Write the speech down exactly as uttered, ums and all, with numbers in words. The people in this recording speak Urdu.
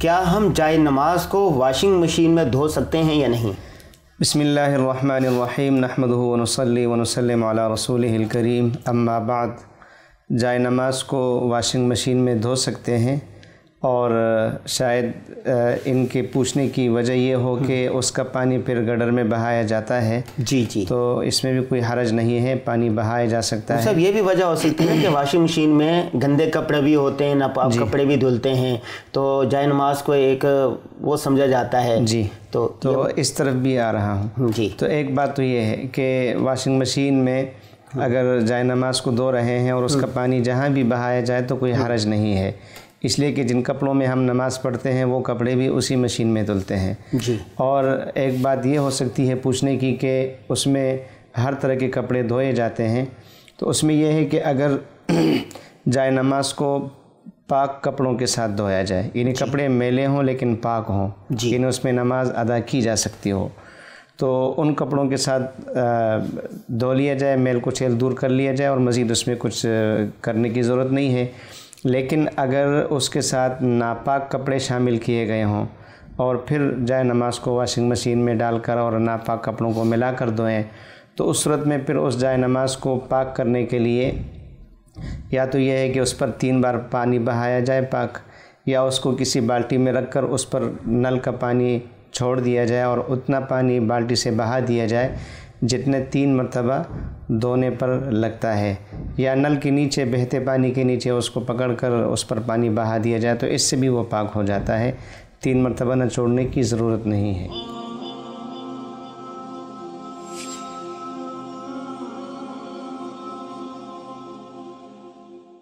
کیا ہم جائے نماز کو واشنگ مشین میں دھو سکتے ہیں یا نہیں؟ بسم اللہ الرحمن الرحیم نحمدہ ونصلی ونسلم علی رسولہ الکریم اما بعد۔ جائے نماز کو واشنگ مشین میں دھو سکتے ہیں، اور شاید ان کے پوچھنے کی وجہ یہ ہو کہ اس کا پانی پھر گڈر میں بہایا جاتا ہے۔ جی جی تو اس میں بھی کوئی حرج نہیں ہے، پانی بہایا جا سکتا ہے۔ سب یہ بھی وجہ ہو سکتی ہے کہ واشنگ مشین میں گندے کپڑے بھی ہوتے ہیں، ناپاک کپڑے بھی دھلتے ہیں، تو جائے نماز کو ایک وہ سمجھا جاتا ہے۔ جی تو تو اس طرف بھی آ رہا ہوں۔ جی تو ایک بات تو یہ ہے کہ واشنگ مشین میں اگر جائے نماز کو دھو رہے ہیں اور اس کا پانی جہاں بھی بہایا جائے تو کوئی حرج نہیں ہے، اس لیے کہ جن کپڑوں میں ہم نماز پڑھتے ہیں وہ کپڑے بھی اسی مشین میں دھلتے ہیں۔ جی اور ایک بات یہ ہو سکتی ہے پوچھنے کی کہ اس میں ہر طرح کے کپڑے دھوئے جاتے ہیں، تو اس میں یہ ہے کہ اگر جائے نماز کو پاک کپڑوں کے ساتھ دھویا جائے، یعنی کپڑے میلے ہوں لیکن پاک ہوں، یعنی اس میں نماز ادا کی جا سکتی ہو، تو ان کپڑوں کے ساتھ دھو لیا جائے، میل کچیل دور کر لیا جائے، اور مزید اس میں کچھ کرنے کی ضرورت نہیں ہے۔ لیکن اگر اس کے ساتھ ناپاک کپڑے شامل کیے گئے ہوں اور پھر جائے نماز کو واشنگ مشین میں ڈال کر اور ناپاک کپڑوں کو ملا کر دھوئیں، تو اس صورت میں پھر اس جائے نماز کو پاک کرنے کے لیے یا تو یہ ہے کہ اس پر تین بار پانی بہایا جائے پاک، یا اس کو کسی بالٹی میں رکھ کر اس پر نل کا پانی چھوڑ دیا جائے اور اتنا پانی بالٹی سے بہا دیا جائے جتنے تین مرتبہ دھونے پر لگتا ہے، یا نل کے نیچے بہتے پانی کے نیچے اس کو پکڑ کر اس پر پانی بہا دیا جائے، تو اس سے بھی وہ پاک ہو جاتا ہے، تین مرتبہ نہ چھوڑنے کی ضرورت نہیں ہے۔